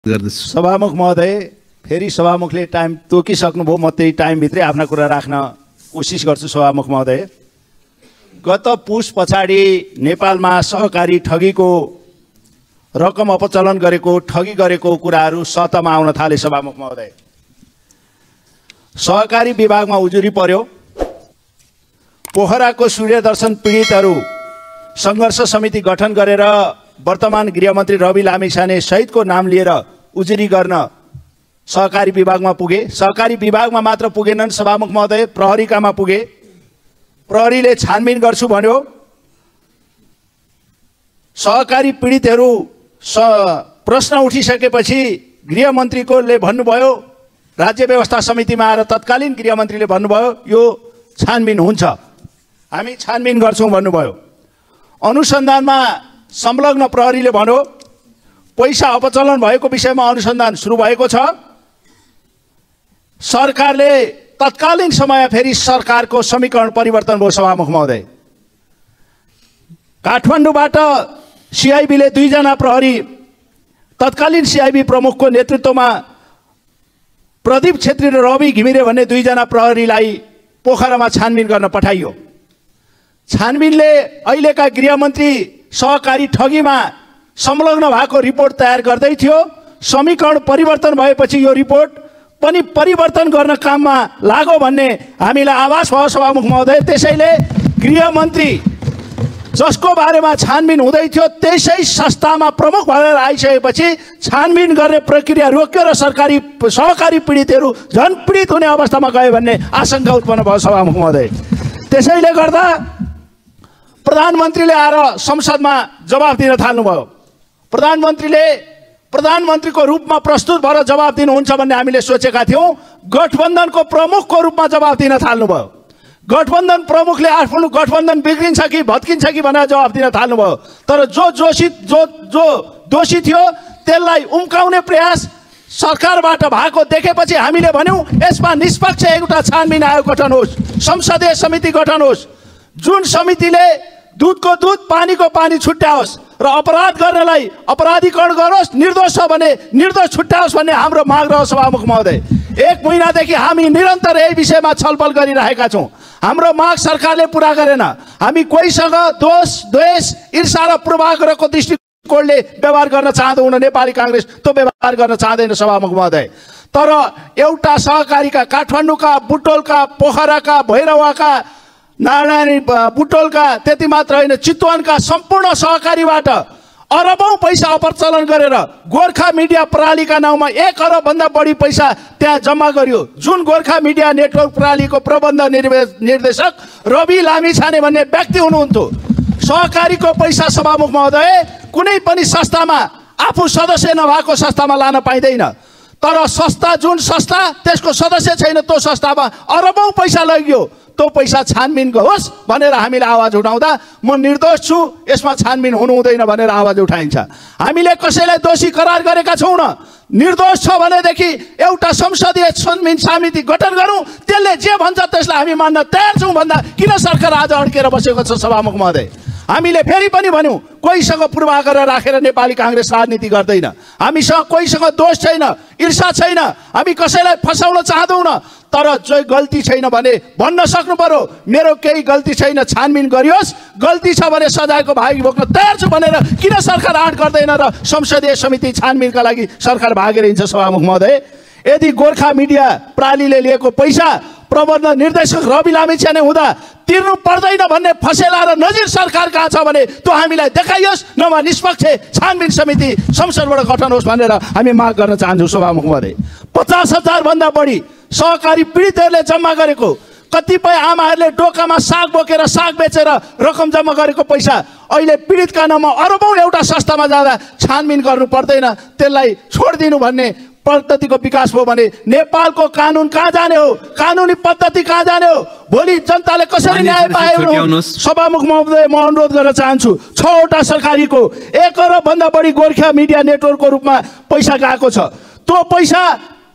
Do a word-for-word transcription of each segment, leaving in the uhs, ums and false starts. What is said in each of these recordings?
सभामुख महोदय, फेरि सभामुखले टाइम तोकिसक्नुभयो। म त्यही टाइमभित्रै आफ्ना कुरा राख्न कोसिस गर्छु। सभामुख महोदय, गत पुस पछाडि नेपालमा सहकारी ठगीको रकम अपचलन गरेको ठगी गरेको कुराहरू सतहमा आउन थाले। सभामुख महोदय, सहकारी विभागमा उजुरी पर्यो। पोखराको सूर्यदर्शन पीडितहरू सङ्घर्ष समिति गठन गरेर वर्तमान गृहमन्त्री रवि लामिछाने सहितको नाम लिएर उजुरी गर्न सहकारी विभागमा पुगे। सहकारी विभागमा मात्र पुगेनन् सभामुख महोदय, प्रहरीकामा पुगे। प्रहरीले छानबिन गर्छु भन्यो। सहकारी पीडितहरू स प्रश्न उठिसकेपछि गृहमन्त्रीकोले भन्नुभयो, राज्य व्यवस्था समितिमा आएर तत्कालीन गृहमन्त्रीले भन्नुभयो यो छानबिन हुन्छ, हामी छानबिन गर्छौँ भन्नुभयो। अनुसन्धानमा संलग्न प्रहरीले भन्यो पैसा अपचलन भएको विषयमा अनुसन्धान सुरु भएको छ। सरकारले तत्कालीन समय फेरि सरकारको समीकरण परिवर्तन भयो। सभामुख महोदय, काठमाडौँबाट सिआइबीले दुईजना प्रहरी तत्कालीन सिआइबी प्रमुखको नेतृत्वमा प्रदीप छेत्री र रवि घिमिरे भन्ने दुईजना प्रहरीलाई पोखरामा छानबिन गर्न पठाइयो। छानबिनले अहिलेका गृहमन्त्री सहकारी ठगीमा संलग्न भएको रिपोर्ट तयार गर्दै थियो। समीकरण परिवर्तन भएपछि यो रिपोर्ट पनि परिवर्तन गर्न काममा लाग्यो भन्ने हामीलाई आभास भयो। सभामुख महोदय, त्यसैले गृहमन्त्री जसको बारेमा छानबिन हुँदै थियो त्यसै संस्थामा प्रमुख भएर आइसकेपछि छानबिन गर्ने प्रक्रिया रोक्यो र सरकारी सहकारी पीडितहरू झन् पीडित हुने अवस्थामा गयो भन्ने आशंका उत्पन्न भयो। सभामुख महोदय, त्यसैले गर्दा प्रधानमन्त्रीले आएर संसदमा जवाफ दिन थाल्नुभयो। प्रधानमन्त्रीले प्रधानमन्त्रीको रूपमा प्रस्तुत भएर जवाफ दिनुहुन्छ भन्ने हामीले सोचेका थियौँ। गठबन्धनको प्रमुखको रूपमा जवाफ दिन थाल्नुभयो। गठबन्धन प्रमुखले आफ्नो गठबन्धन बिग्रिन्छ कि भत्किन्छ कि भनेर जवाफ दिन थाल्नुभयो। तर जो जोशी जो जो दोषी थियो त्यसलाई उम्काउने प्रयास सरकारबाट भएको देखेपछि हामीले भन्यौँ यसमा निष्पक्ष एउटा छानबिन आयोग गठन होस्, संसदीय समिति गठन होस्, जुन समितिले दुधको दुध पानीको पानी छुट्याओस् र अपराध गर्नेलाई अपराधीकरण गरोस्, निर्दोष छ भने निर्दोष छुट्याओस् भन्ने हाम्रो माग रह्यो। सभामुख महोदय, एक महिनादेखि हामी निरन्तर यही विषयमा छलफल गरिरहेका छौँ। हाम्रो माग सरकारले पुरा गरेन। हामी कोहीसँग दोष द्वेष ईर्षा र पूर्वाग्रहको दृष्टिकोणले व्यवहार गर्न चाहँदैनौँ। नेपाली काङ्ग्रेस त्यो व्यवहार गर्न चाहँदैन। सभामुख महोदय, तर एउटा सहकारीका काठमाडौँका, बुटोलका, पोखराका, भैरवाका, नारायणी बुटोलका, त्यति मात्र होइन चितवनका सम्पूर्ण सहकारीबाट अरबौं पैसा अपचलन गरेर गोर्खा मिडिया प्रणालीका नाउँमा एक अरब भन्दा बढी पैसा त्यहाँ जम्मा गरियो। जुन गोर्खा मिडिया नेटवर्क प्रणालीको प्रबन्ध निर्देशक रवि लामिछाने भन्ने व्यक्ति हुनुहुन्थ्यो। सहकारीको पैसा सभामुख महोदय कुनै पनि संस्थामा आफू सदस्य नभएको संस्थामा लान पाइँदैन। तर संस्था जुन संस्था त्यसको सदस्य छैन त्यो संस्थामा अरबौं पैसा लगियो। त्यो पैसा छानबिन होस् भनेर हामीले आवाज उठाउँदा म निर्दोष छु, यसमा छानबिन हुनु हुँदैन भनेर आवाज उठाइन्छ। हामीले कसैलाई दोषी करार गरेका छौँ न। निर्दोष छ भनेदेखि एउटा संसदीय छानबिन समिति गठन गरौँ, त्यसले जे भन्छ त्यसलाई हामी मान्न तयार छौँ भन्दा किन सरकार आज अड्केर बसेको छ। सभामुख महोदय, हामीले फेरि पनि भन्यौँ कोहीसँग पूर्वाग्रह राखेर नेपाली काङ्ग्रेस राजनीति गर्दैन। हामीसँग कोहीसँग दोष छैन, ईर्षा छैन, हामी कसैलाई फसाउन चाहँदैनौँ न। तर जो गल्ती छैन भने भन्न सक्नु पर्यो मेरो केही गल्ती छैन, छानबिन गरियोस्, गल्ती छ भने सजायको भागी बोक्न तयार छु भनेर किन सरकार आँट गर्दैन र संसदीय समिति छानबिनका लागि सरकार भागेर हिँड्छ। सभामुख महोदय, यदि गोर्खा मिडिया प्रणालीले लिएको पैसा प्रबन्ध निर्देशक रवि लामिछाने हुँदा तिर्नु पर्दैन भन्ने फसेला र नजिर सरकार कहाँ छ भने त्यो हामीलाई देखाइयोस्, नभए निष्पक्ष छानबिन समिति संसदबाट गठन होस् भनेर हामी माग गर्न चाहन्छौँ। सभामुख महोदय, पचास हजार भन्दा बढी सहकारी पीडितहरूले जम्मा गरेको, कतिपय आमाहरूले डोकामा साग बोकेर साग बेचेर रकम जम्मा गरेको पैसा अहिले पीडितका नाममा अरबौं एउटा संस्थामा जाँदा छानबिन गर्नु पर्दैन, त्यसलाई छोडिदिनु भन्ने पद्धतिको विकास भयो भने नेपालको कानुन कहाँ जाने हो, कानुनी पद्धति कहाँ जाने हो, भोलि जनताले कसरी न्याय पायो। सभामुख महोदय, म अनुरोध गर्न चाहन्छु छवटा सरकारीको एक अरब भन्दा बढी गोर्खा मिडिया नेटवर्कको रूपमा पैसा गएको छ। त्यो पैसा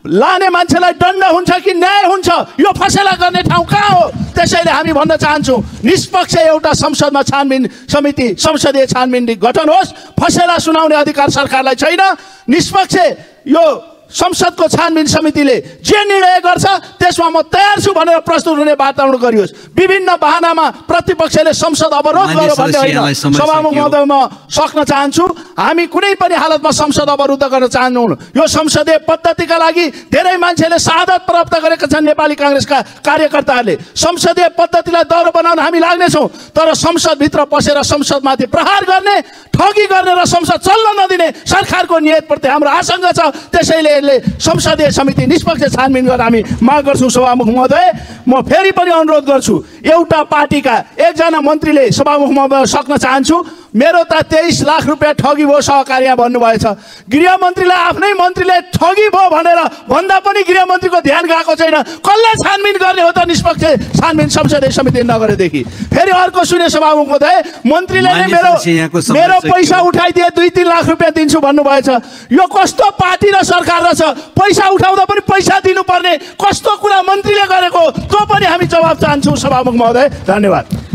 लाने मान्छेलाई दण्ड हुन्छ कि न्याय हुन्छ, यो फसेला गर्ने ठाउँ कहाँ हो? त्यसैले हामी भन्न चाहन्छौँ निष्पक्ष एउटा संसदमा छानबिन समिति, संसदीय छानबिन गठन होस्। फसेला सुनाउने अधिकार सरकारलाई छैन। निष्पक्ष यो संसदको छानबिन समितिले जे निर्णय गर्छ त्यसमा म तयार छु भनेर प्रस्तुत हुने वातावरण गरियोस्। विभिन्न बहानामा प्रतिपक्षले संसद अवरोध गर्यो भन्ने होइन। सभामुख महोदय, म सक्न चाहन्छु, हामी कुनै पनि हालतमा संसद अवरुद्ध गर्न चाहन्नौँ। यो संसदीय पद्धतिका लागि धेरै मान्छेले शहादत प्राप्त गरेका छन्। नेपाली काङ्ग्रेसका कार्यकर्ताहरूले संसदीय पद्धतिलाई दौरो बनाउन हामी लाग्नेछौँ, तर संसदभित्र पसेर संसदमाथि प्रहार गर्ने, ठगी गर्ने र संसद चल्न नदिने सरकारको नियतप्रति हाम्रो आशंका छ। त्यसैले संसदीय समिति निष्पक्ष छानबिन गर्न हामी माग गर्छौँ। सभामुख महोदय, म फेरि पनि अनुरोध गर्छु, एउटा पार्टीका एकजना मन्त्रीले सभामुख महोदय सक्न चाहन्छु, मेरो त तेइस लाख रुपियाँ ठगी भयो सहकार्य भन्नुभएछ। गृहमन्त्रीलाई आफ्नै मन्त्रीले ठगी भयो भनेर भन्दा पनि गृहमन्त्रीको ध्यान गएको छैन। कसले छानबिन गर्ने हो त निष्पक्ष छानबिन संसदीय समिति नगरेदेखि? फेरि अर्को सुने सभामुख महोदय, मन्त्रीले नै मेरो मेरो पैसा उठाइदिए दुई तिन लाख रुपियाँ दिन्छु भन्नुभएछ। यो कस्तो पार्टी र सरकार रहेछ? पैसा उठाउँदा पनि पैसा दिनुपर्ने कस्तो कुरा मन्त्रीले गरेको, त्यो पनि हामी जवाब चाहन्छौँ सभामुख महोदय। धन्यवाद।